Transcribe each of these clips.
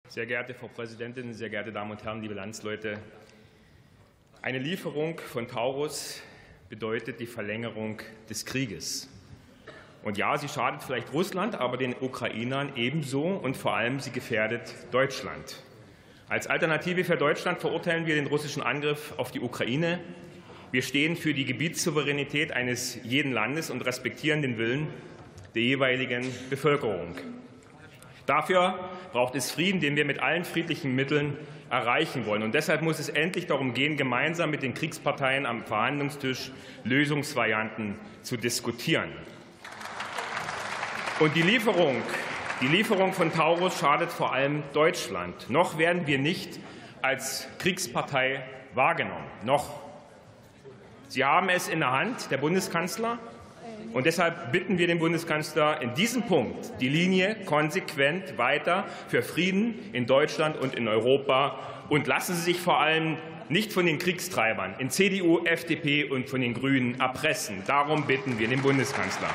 Sehr geehrte Frau Präsidentin, sehr geehrte Damen und Herren, liebe Landsleute! Eine Lieferung von Taurus bedeutet die Verlängerung des Krieges. Und ja, sie schadet vielleicht Russland, aber den Ukrainern ebenso, und vor allem sie gefährdet Deutschland. Als Alternative für Deutschland verurteilen wir den russischen Angriff auf die Ukraine. Wir stehen für die Gebietssouveränität eines jeden Landes und respektieren den Willen der jeweiligen Bevölkerung. Dafür braucht es Frieden, den wir mit allen friedlichen Mitteln erreichen wollen. Und deshalb muss es endlich darum gehen, gemeinsam mit den Kriegsparteien am Verhandlungstisch Lösungsvarianten zu diskutieren. Und die Lieferung von Taurus schadet vor allem Deutschland. Noch werden wir nicht als Kriegspartei wahrgenommen. Noch. Sie haben es in der Hand, der Bundeskanzler. Und deshalb bitten wir den Bundeskanzler, in diesem Punkt die Linie konsequent weiter für Frieden in Deutschland und in Europa. Und lassen Sie sich vor allem nicht von den Kriegstreibern in CDU, FDP und von den Grünen erpressen. Darum bitten wir den Bundeskanzler.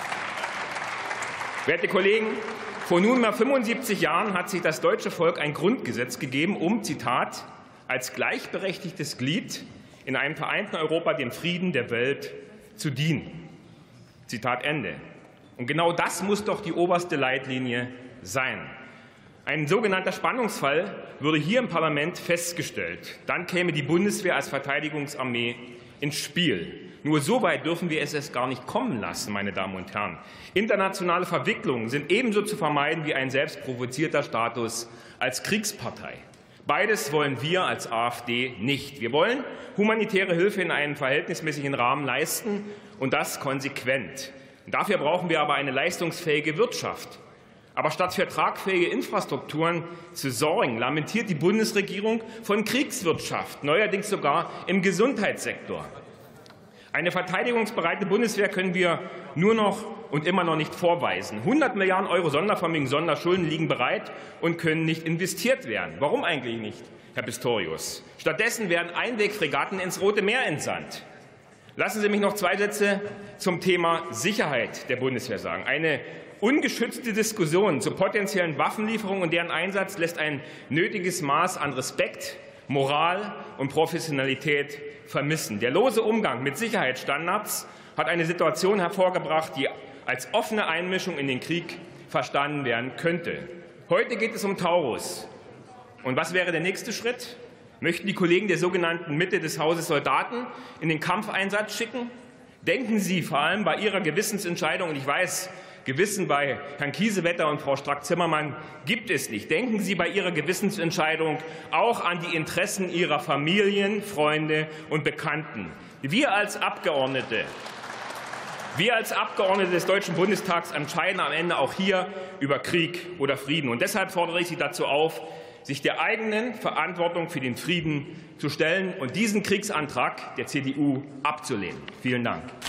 Werte Kollegen, vor nunmehr 75 Jahren hat sich das deutsche Volk ein Grundgesetz gegeben, um, Zitat, als gleichberechtigtes Glied in einem vereinten Europa dem Frieden der Welt zu dienen. Zitat Ende. Und genau das muss doch die oberste Leitlinie sein. Ein sogenannter Spannungsfall würde hier im Parlament festgestellt. Dann käme die Bundeswehr als Verteidigungsarmee ins Spiel. Nur so weit dürfen wir es erst gar nicht kommen lassen, meine Damen und Herren. Internationale Verwicklungen sind ebenso zu vermeiden wie ein selbst provozierter Status als Kriegspartei. Beides wollen wir als AfD nicht. Wir wollen humanitäre Hilfe in einem verhältnismäßigen Rahmen leisten, und das konsequent. Dafür brauchen wir aber eine leistungsfähige Wirtschaft. Aber statt für tragfähige Infrastrukturen zu sorgen, lamentiert die Bundesregierung von Kriegswirtschaft, neuerdings sogar im Gesundheitssektor. Eine verteidigungsbereite Bundeswehr können wir nur noch und immer noch nicht vorweisen. 100 Milliarden Euro Sondervermögen, Sonderschulden liegen bereit und können nicht investiert werden. Warum eigentlich nicht, Herr Pistorius? Stattdessen werden Einwegfregatten ins Rote Meer entsandt. Lassen Sie mich noch 2 Sätze zum Thema Sicherheit der Bundeswehr sagen. Eine ungeschützte Diskussion zu potenziellen Waffenlieferungen und deren Einsatz lässt ein nötiges Maß an Respekt, Moral und Professionalität vermissen. Der lose Umgang mit Sicherheitsstandards hat eine Situation hervorgebracht, die als offene Einmischung in den Krieg verstanden werden könnte. Heute geht es um Taurus. Und was wäre der nächste Schritt? Möchten die Kollegen der sogenannten Mitte des Hauses Soldaten in den Kampfeinsatz schicken? Denken Sie vor allem bei Ihrer Gewissensentscheidung, und ich weiß, Gewissen bei Herrn Kiesewetter und Frau Strack-Zimmermann gibt es nicht. Denken Sie bei Ihrer Gewissensentscheidung auch an die Interessen Ihrer Familien, Freunde und Bekannten. Wir als Abgeordnete des Deutschen Bundestags entscheiden am Ende auch hier über Krieg oder Frieden. Und deshalb fordere ich Sie dazu auf, sich der eigenen Verantwortung für den Frieden zu stellen und diesen Kriegsantrag der CDU abzulehnen. Vielen Dank.